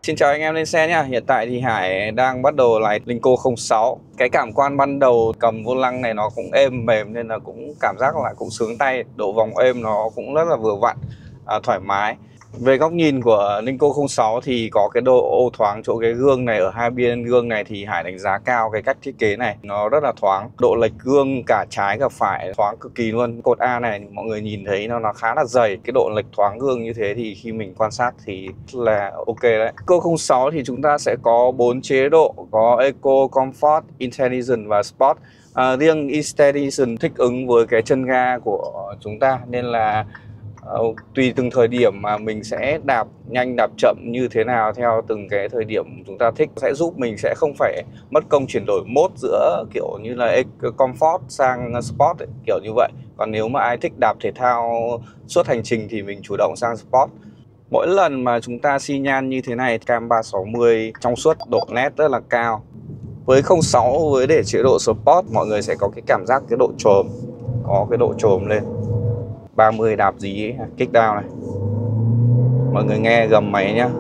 Xin chào anh em lên xe nhá. Hiện tại thì Hải đang bắt đầu lái Linko 06. Cái cảm quan ban đầu cầm vô lăng này nó cũng êm mềm nên là cũng cảm giác là cũng sướng tay. Độ vòng êm nó cũng rất là vừa vặn, thoải mái. Về góc nhìn của Linko 06 thì có cái độ ô thoáng chỗ cái gương này, ở hai bên gương này thì Hải đánh giá cao cái cách thiết kế này. Nó rất là thoáng, độ lệch gương cả trái cả phải thoáng cực kỳ luôn. Cột A này mọi người nhìn thấy nó khá là dày. Cái độ lệch thoáng gương như thế thì khi mình quan sát thì là ok đấy. Linko 06 thì chúng ta sẽ có 4 chế độ, có Eco, Comfort, Intelligent và Sport. Riêng Intelligent thích ứng với cái chân ga của chúng ta nên là tùy từng thời điểm mà mình sẽ đạp nhanh đạp chậm như thế nào theo từng cái thời điểm chúng ta thích, sẽ giúp mình sẽ không phải mất công chuyển đổi mode giữa kiểu như là comfort sang sport ấy, kiểu như vậy. Còn nếu mà ai thích đạp thể thao suốt hành trình thì mình chủ động sang sport. Mỗi lần mà chúng ta xi nhan như thế này, cam 360 trong suốt, độ nét rất là cao. Với 06 với để chế độ sport mọi người sẽ có cái cảm giác cái độ chồm, có cái độ chồm lên 30 đạp dí ấy, kick down này. Mọi người nghe gầm máy nhá.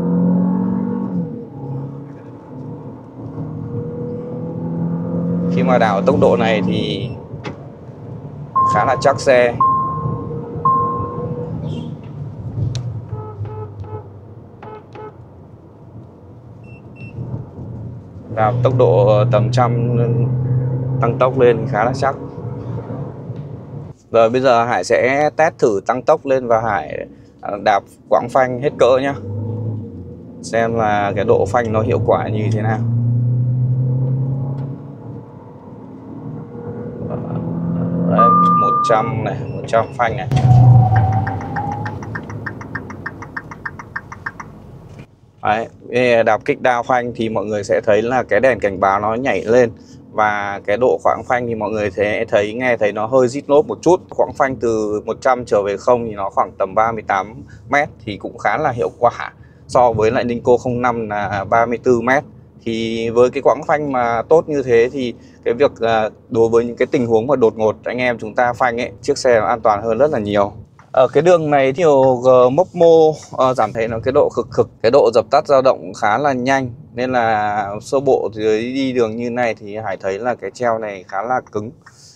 Khi mà đảo tốc độ này thì khá là chắc xe. Đảo tốc độ tầm trăm tăng tốc lên khá là chắc. Rồi bây giờ Hải sẽ test thử tăng tốc lên và Hải đạp quãng phanh hết cỡ nhá, xem là cái độ phanh nó hiệu quả như thế nào. Đấy, 100 này, 100 phanh này. Đấy, đạp kick down phanh thì mọi người sẽ thấy là cái đèn cảnh báo nó nhảy lên. Và cái độ khoảng phanh thì mọi người nghe thấy nó hơi rít lốp một chút. Khoảng phanh từ 100 trở về 0 thì nó khoảng tầm 38 m thì cũng khá là hiệu quả. So với lại Linko 05 là 34 m. Thì với cái quãng phanh mà tốt như thế thì cái việc đối với những cái tình huống mà đột ngột anh em chúng ta phanh ấy, chiếc xe nó an toàn hơn rất là nhiều. Ở cái đường này nhiều Gmokmo giảm thấy nó cái độ khực, cái độ dập tắt dao động khá là nhanh. Nên là sơ bộ dưới đi đường như này thì Hải thấy là cái treo này khá là cứng.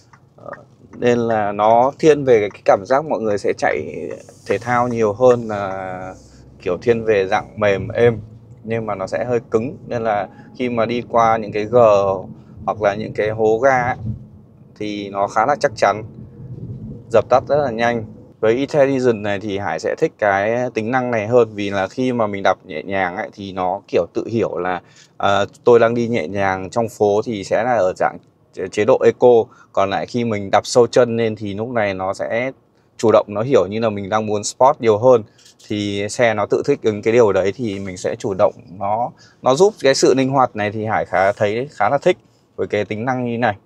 Nên là nó thiên về cái cảm giác mọi người sẽ chạy thể thao nhiều hơn là kiểu thiên về dạng mềm êm. Nhưng mà nó sẽ hơi cứng. Nên là khi mà đi qua những cái G hoặc là những cái hố ga ấy, thì nó khá là chắc chắn, dập tắt rất là nhanh. Với Intelligent này thì Hải sẽ thích cái tính năng này hơn, vì là khi mà mình đạp nhẹ nhàng ấy, thì nó kiểu tự hiểu là tôi đang đi nhẹ nhàng trong phố thì sẽ là ở dạng chế độ Eco. Còn lại khi mình đạp sâu chân lên thì lúc này nó sẽ chủ động, nó hiểu như là mình đang muốn Sport nhiều hơn. Thì xe nó tự thích ứng cái điều đấy thì mình sẽ chủ động. Nó giúp cái sự linh hoạt này thì Hải thấy khá là thích với cái tính năng như này.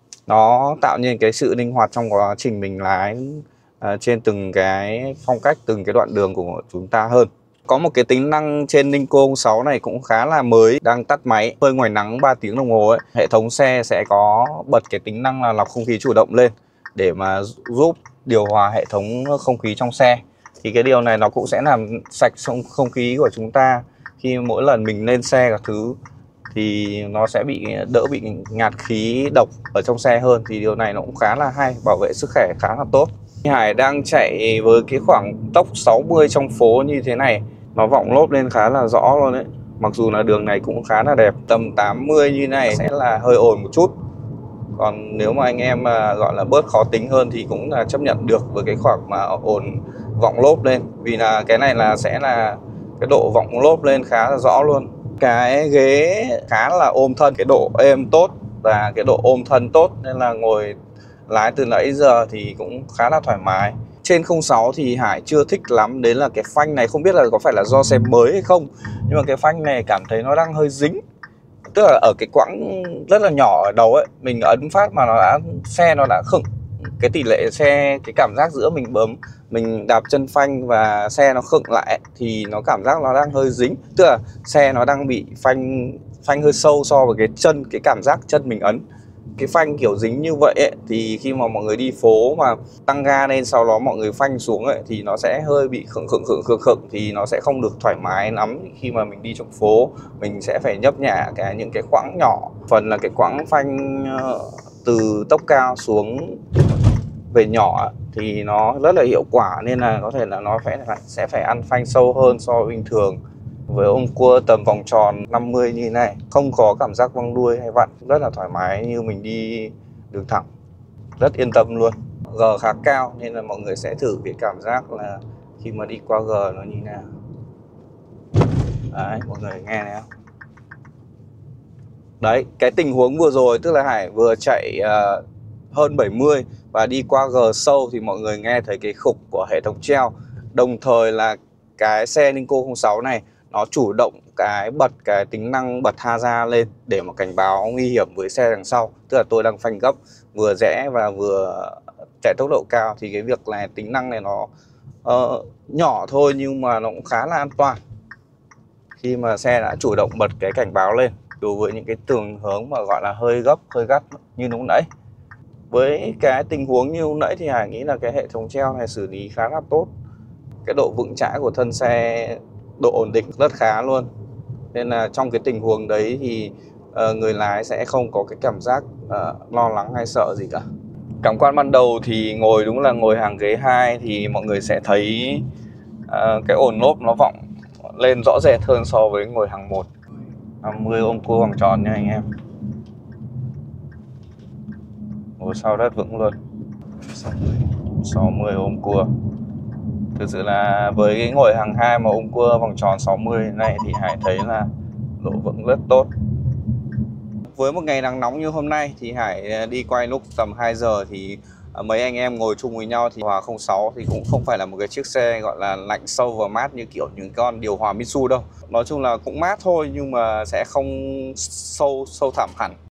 Nó tạo nên cái sự linh hoạt trong quá trình mình lái trên từng cái phong cách, từng cái đoạn đường của chúng ta hơn. Có một cái tính năng trên Linko 06 này cũng khá là mới, đang tắt máy phơi ngoài nắng 3 tiếng đồng hồ ấy. Hệ thống xe sẽ có bật cái tính năng là lọc không khí chủ động lên để mà giúp điều hòa hệ thống không khí trong xe. Thì cái điều này nó cũng sẽ làm sạch không khí của chúng ta. Khi mỗi lần mình lên xe các thứ thì nó sẽ đỡ bị ngạt khí độc ở trong xe hơn. Thì điều này nó cũng khá là hay, bảo vệ sức khỏe khá là tốt. Hải đang chạy với cái khoảng tốc 60 trong phố như thế này, nó vọng lốp lên khá là rõ luôn đấy. Mặc dù là đường này cũng khá là đẹp, tầm 80 như này sẽ là hơi ồn một chút. Còn nếu mà anh em gọi là bớt khó tính hơn thì cũng là chấp nhận được với cái khoảng mà ồn vọng lốp lên. Vì là cái này là sẽ là cái độ vọng lốp lên khá là rõ luôn. Cái ghế khá là ôm thân, cái độ êm tốt và cái độ ôm thân tốt, nên là ngồi lái từ nãy giờ thì cũng khá là thoải mái. Trên 06 thì Hải chưa thích lắm, đấy là cái phanh này, không biết là có phải là do xe mới hay không, nhưng mà cái phanh này cảm thấy nó đang hơi dính. Tức là ở cái quãng rất là nhỏ ở đầu ấy, mình ấn phát mà xe nó đã khựng. Cái tỷ lệ xe, cái cảm giác giữa mình đạp chân phanh và xe nó khựng lại thì nó cảm giác nó đang hơi dính. Tức là xe nó đang bị phanh hơi sâu so với cái cảm giác chân mình ấn. Cái phanh kiểu dính như vậy ấy, thì khi mà mọi người đi phố mà tăng ga lên sau đó mọi người phanh xuống ấy, thì nó sẽ hơi bị khựng thì nó sẽ không được thoải mái lắm khi mà mình đi trong phố. Mình sẽ phải nhấp nhả những cái quãng nhỏ, phần là cái quãng phanh từ tốc cao xuống về nhỏ thì nó rất là hiệu quả, nên là có thể là nó sẽ phải ăn phanh sâu hơn so với bình thường. Với ôm cua tầm vòng tròn 50 như thế này, không có cảm giác văng đuôi hay vặn, rất là thoải mái như mình đi đường thẳng, rất yên tâm luôn. G khá cao nên là mọi người sẽ thử cái cảm giác là khi mà đi qua G nó như thế nào. Đấy, mọi người nghe này không? Đấy, cái tình huống vừa rồi tức là Hải vừa chạy hơn 70 và đi qua G sâu thì mọi người nghe thấy cái khục của hệ thống treo. Đồng thời là cái xe Ninko 06 này nó chủ động bật cái tính năng bật haza lên để mà cảnh báo nguy hiểm với xe đằng sau. Tức là tôi đang phanh gấp, vừa rẽ và vừa chạy tốc độ cao, thì cái việc này tính năng này nó nhỏ thôi nhưng mà nó cũng khá là an toàn khi mà xe đã chủ động bật cái cảnh báo lên đối với những cái tình huống mà gọi là hơi gấp, hơi gắt như lúc nãy. Với cái tình huống như lúc nãy thì Hải nghĩ là cái hệ thống treo này xử lý khá là tốt. Cái độ vững chãi của thân xe, độ ổn định rất khá luôn. Nên là trong cái tình huống đấy thì người lái sẽ không có cái cảm giác lo lắng hay sợ gì cả. Cảm quan ban đầu thì đúng là ngồi hàng ghế 2 thì mọi người sẽ thấy cái ồn lốp nó vọng lên rõ rệt hơn so với ngồi hàng 1. 50 ôm cua vòng tròn nha anh em. Ngồi sau rất vững luôn. 60 ôm cua. Thực sự là với cái ngồi hàng 2 mà ôm cua vòng tròn 60 này thì Hải thấy là độ vững rất tốt. Với một ngày nắng nóng như hôm nay thì Hải đi quay lúc tầm 2 giờ thì mấy anh em ngồi chung với nhau thì Hòa 06 thì cũng không phải là một cái chiếc xe gọi là lạnh sâu và mát như kiểu những con điều hòa Mitsu đâu. Nói chung là cũng mát thôi nhưng mà sẽ không sâu thẳm hẳn.